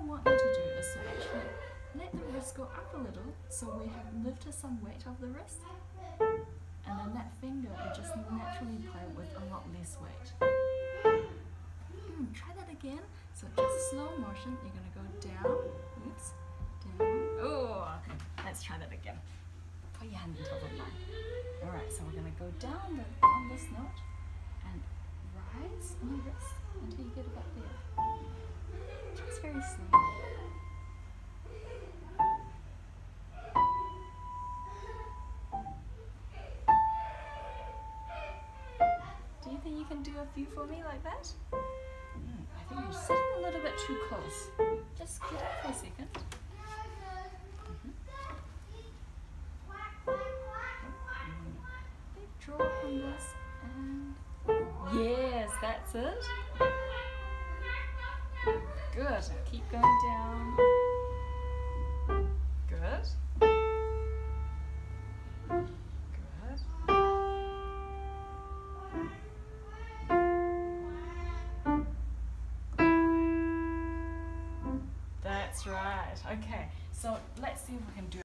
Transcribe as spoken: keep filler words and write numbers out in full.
want you to do is to actually let the wrist go up a little, so we have lifted some weight off the wrist, and then that finger will just naturally play with a lot less weight. Mm, try that again. So just slow motion, you're going to go down, oops, down, oh, let's try that again. Put your hand on top of mine. Alright, so we're going to go down the, on this note, and rise on the wrist until you get about there. Just very slow. Do you think you can do a few for me like that? Mm, I think you're sitting a little bit too close. Just get up for a second. Mm-hmm. Big draw on this, and yes, that's it. Good. Keep going down. Good. Good. That's right. Okay, so let's see if we can do